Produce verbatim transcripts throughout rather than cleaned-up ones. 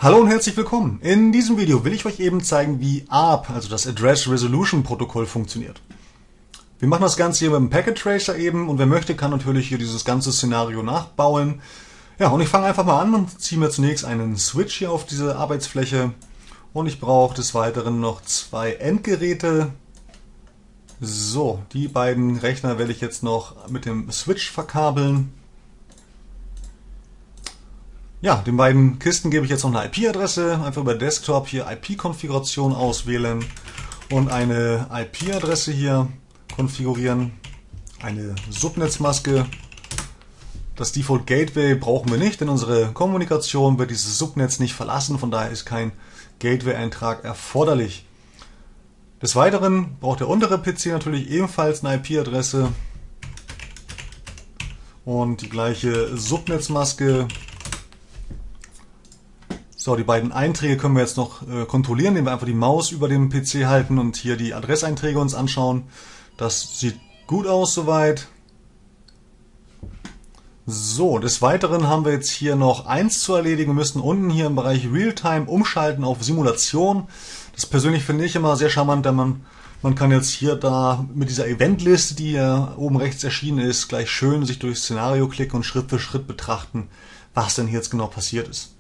Hallo und herzlich willkommen. In diesem Video will ich euch eben zeigen, wie A R P, also das Address Resolution Protokoll, funktioniert. Wir machen das Ganze hier mit dem Packet Tracer eben und wer möchte, kann natürlich hier dieses ganze Szenario nachbauen. Ja, und ich fange einfach mal an und ziehe mir zunächst einen Switch hier auf diese Arbeitsfläche und ich brauche des Weiteren noch zwei Endgeräte. So, die beiden Rechner werde ich jetzt noch mit dem Switch verkabeln. Ja, den beiden Kisten gebe ich jetzt noch eine I P-Adresse. Einfach über Desktop hier I P-Konfiguration auswählen und eine I P-Adresse hier konfigurieren. Eine Subnetzmaske. Das Default Gateway brauchen wir nicht, denn unsere Kommunikation wird dieses Subnetz nicht verlassen. Von daher ist kein Gateway-Eintrag erforderlich. Des Weiteren braucht der untere P C natürlich ebenfalls eine I P-Adresse und die gleiche Subnetzmaske. So, die beiden Einträge können wir jetzt noch äh, kontrollieren, indem wir einfach die Maus über dem P C halten und hier die Adresseinträge uns anschauen. Das sieht gut aus soweit. So, des Weiteren haben wir jetzt hier noch eins zu erledigen. Wir müssen unten hier im Bereich Realtime umschalten auf Simulation. Das persönlich finde ich immer sehr charmant, denn man, man kann jetzt hier da mit dieser Eventliste, die hier oben rechts erschienen ist, gleich schön sich durchs Szenario klicken und Schritt für Schritt betrachten, was denn hier jetzt genau passiert ist.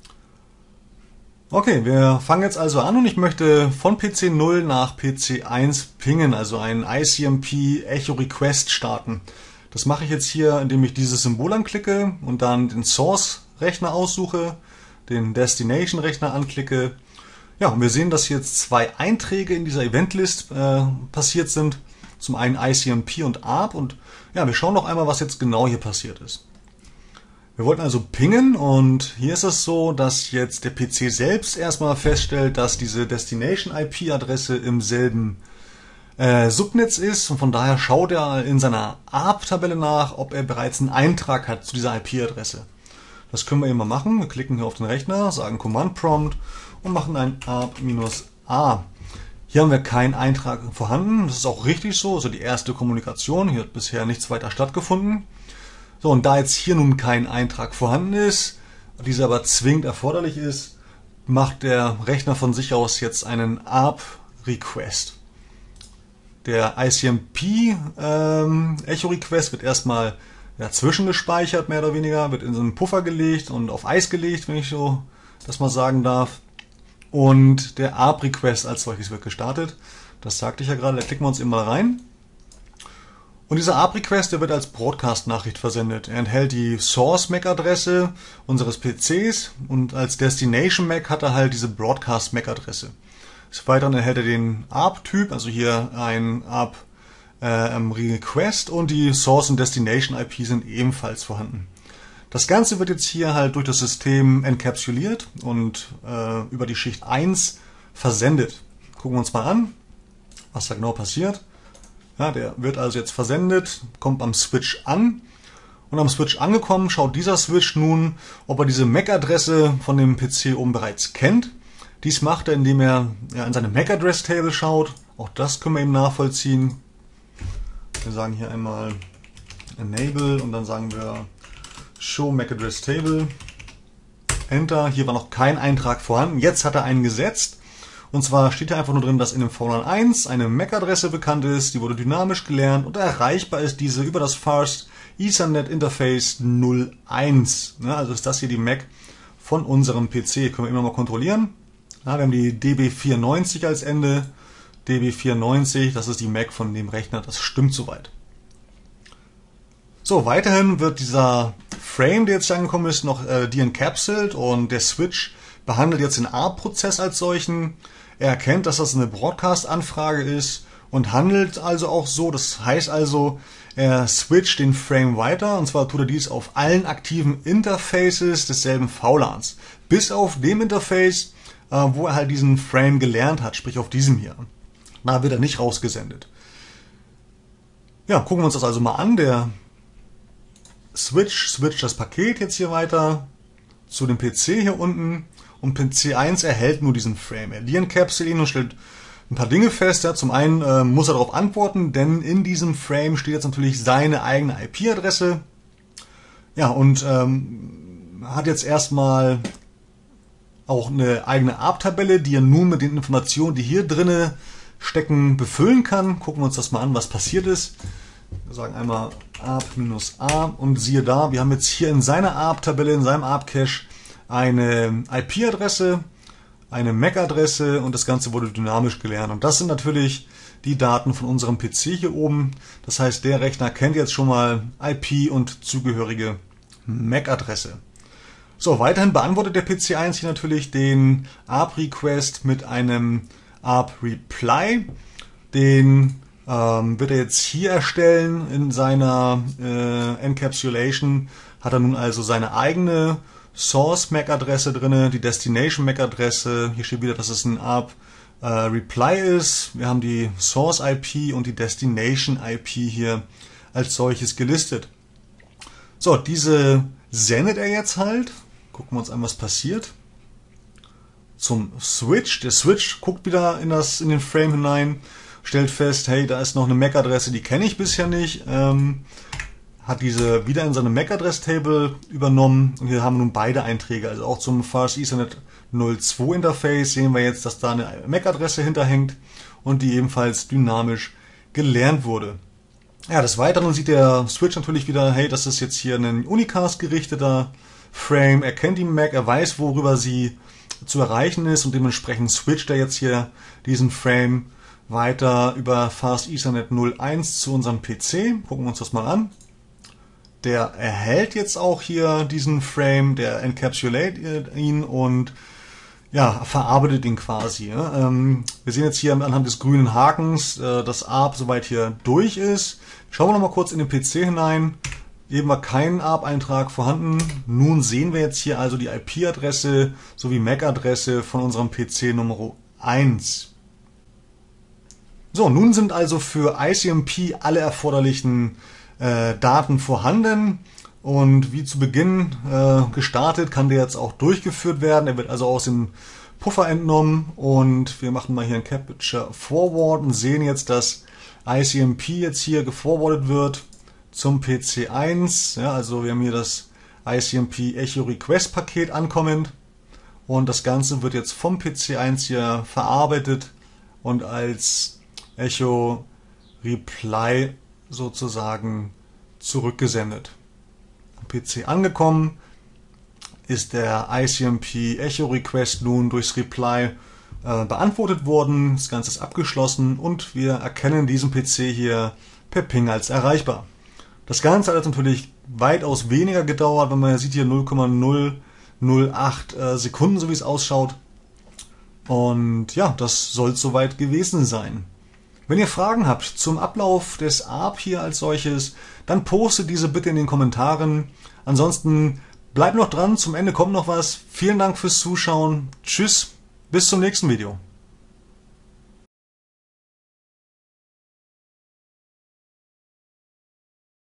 Okay, wir fangen jetzt also an und ich möchte von P C null nach P C eins pingen, also einen I C M P Echo Request starten. Das mache ich jetzt hier, indem ich dieses Symbol anklicke und dann den Source-Rechner aussuche, den Destination-Rechner anklicke. Ja, und wir sehen, dass jetzt zwei Einträge in dieser Eventlist äh, passiert sind. Zum einen I C M P und A R P und ja, wir schauen noch einmal, was jetzt genau hier passiert ist. Wir wollten also pingen und hier ist es so, dass jetzt der P C selbst erstmal feststellt, dass diese Destination-I P-Adresse im selben äh, Subnetz ist und von daher schaut er in seiner A R P-Tabelle nach, ob er bereits einen Eintrag hat zu dieser I P-Adresse. Das können wir eben mal machen. Wir klicken hier auf den Rechner, sagen Command Prompt und machen ein A R P-A. Hier haben wir keinen Eintrag vorhanden. Das ist auch richtig so, also die erste Kommunikation. Hier hat bisher nichts weiter stattgefunden. So, und da jetzt hier nun kein Eintrag vorhanden ist, dieser aber zwingend erforderlich ist, macht der Rechner von sich aus jetzt einen A R P-Request. Der I C M P ähm, Echo-Request wird erstmal ja, zwischengespeichert, mehr oder weniger, wird in so einen Puffer gelegt und auf Eis gelegt, wenn ich so das mal sagen darf. Und der A R P-Request als solches wird gestartet. Das sagte ich ja gerade, da klicken wir uns eben mal rein. Und dieser A R P-Request, der wird als Broadcast-Nachricht versendet. Er enthält die Source-M A C-Adresse unseres P Cs und als Destination-M A C hat er halt diese Broadcast-M A C-Adresse. Des Weiteren erhält er den A R P-Typ, also hier ein A R P-Request und die Source- und Destination-I P sind ebenfalls vorhanden. Das Ganze wird jetzt hier halt durch das System enkapsuliert und äh, über die Schicht eins versendet. Gucken wir uns mal an, was da genau passiert. Ja, der wird also jetzt versendet, kommt am Switch an und am Switch angekommen schaut dieser Switch nun, ob er diese M A C-Adresse von dem P C oben bereits kennt. Dies macht er, indem er ja, in seine M A C-Address-Table schaut. Auch das können wir eben nachvollziehen. Wir sagen hier einmal Enable und dann sagen wir Show M A C-Address-Table. Enter. Hier war noch kein Eintrag vorhanden. Jetzt hat er einen gesetzt. Und zwar steht hier einfach nur drin, dass in dem V LAN eins eine M A C-Adresse bekannt ist, die wurde dynamisch gelernt und erreichbar ist diese über das Fast Ethernet Interface null eins. Ja, also ist das hier die M A C von unserem P C. Können wir immer mal kontrollieren. Ja, wir haben die D B vierundneunzig als Ende. D B vierundneunzig, das ist die M A C von dem Rechner, das stimmt soweit. So, weiterhin wird dieser Frame, der jetzt angekommen ist, noch äh, de-encapsulated und der Switch behandelt jetzt den A R P-Prozess als solchen. Er erkennt, dass das eine Broadcast-Anfrage ist und handelt also auch so. Das heißt also, er switcht den Frame weiter und zwar tut er dies auf allen aktiven Interfaces desselben V LANs. Bis auf dem Interface, äh, wo er halt diesen Frame gelernt hat, sprich auf diesem hier. Da wird er nicht rausgesendet. Ja, gucken wir uns das also mal an. Der Switch switcht das Paket jetzt hier weiter zu dem P C hier unten. Und P C eins erhält nur diesen Frame. Er de-encapsulatet ihn und stellt ein paar Dinge fest. Ja, zum einen äh, muss er darauf antworten, denn in diesem Frame steht jetzt natürlich seine eigene I P-Adresse. Ja, und ähm, hat jetzt erstmal auch eine eigene A R P-Tabelle, die er nun mit den Informationen, die hier drinne stecken, befüllen kann. Gucken wir uns das mal an, was passiert ist. Wir sagen einmal A R P-A und siehe da, wir haben jetzt hier in seiner A R P-Tabelle, in seinem A R P-Cache eine I P-Adresse, eine M A C-Adresse und das Ganze wurde dynamisch gelernt. Und das sind natürlich die Daten von unserem P C hier oben. Das heißt, der Rechner kennt jetzt schon mal I P und zugehörige M A C-Adresse. So, weiterhin beantwortet der P C eins hier natürlich den A R P-Request mit einem A R P-Reply. Den ähm, wird er jetzt hier erstellen in seiner äh, Encapsulation. Hat er nun also seine eigene Source M A C-Adresse drin, die Destination M A C-Adresse. Hier steht wieder, dass es ein A R P-Reply ist. Wir haben die Source I P und die Destination I P hier als solches gelistet. So, diese sendet er jetzt halt. Gucken wir uns an, was passiert. Zum Switch. Der Switch guckt wieder in, das, in den Frame hinein, stellt fest, hey, da ist noch eine M A C-Adresse, die kenne ich bisher nicht. Ähm, hat diese wieder in seine M A C-Adress-Table übernommen und hier haben wir nun beide Einträge. Also auch zum Fast Ethernet null Punkt zwei Interface sehen wir jetzt, dass da eine M A C-Adresse hinterhängt und die ebenfalls dynamisch gelernt wurde. Ja, des Weiteren sieht der Switch natürlich wieder, hey, das ist jetzt hier ein Unicast gerichteter Frame. Er kennt die M A C, er weiß, worüber sie zu erreichen ist und dementsprechend switcht er jetzt hier diesen Frame weiter über Fast Ethernet null Punkt eins zu unserem P C. Gucken wir uns das mal an. Der erhält jetzt auch hier diesen Frame, der encapsulate ihn und ja, verarbeitet ihn quasi. Ja. Ähm, wir sehen jetzt hier anhand des grünen Hakens, äh, dass A R P soweit hier durch ist. Schauen wir noch mal kurz in den P C hinein. Eben war kein A R P-Eintrag vorhanden. Nun sehen wir jetzt hier also die I P-Adresse sowie M A C-Adresse von unserem P C Nummer eins. So, nun sind also für I C M P alle erforderlichen äh, Daten vorhanden. Und wie zu Beginn äh, gestartet, kann der jetzt auch durchgeführt werden. Er wird also aus dem Puffer entnommen und wir machen mal hier ein Capture Forward und sehen jetzt, dass I C M P jetzt hier geforwardet wird zum P C eins. Ja, also wir haben hier das I C M P Echo Request Paket ankommend und das Ganze wird jetzt vom P C eins hier verarbeitet und als Echo Reply sozusagen zurückgesendet. Am P C angekommen ist der I C M P Echo Request nun durchs Reply äh, beantwortet worden. Das Ganze ist abgeschlossen und wir erkennen diesen P C hier per Ping als erreichbar. Das Ganze hat natürlich weitaus weniger gedauert, wenn man sieht hier null Komma null null acht äh, Sekunden, so wie es ausschaut. Und ja, das soll es soweit gewesen sein. Wenn ihr Fragen habt zum Ablauf des A R P hier als solches, dann postet diese bitte in den Kommentaren. Ansonsten bleibt noch dran, zum Ende kommt noch was. Vielen Dank fürs Zuschauen. Tschüss, bis zum nächsten Video.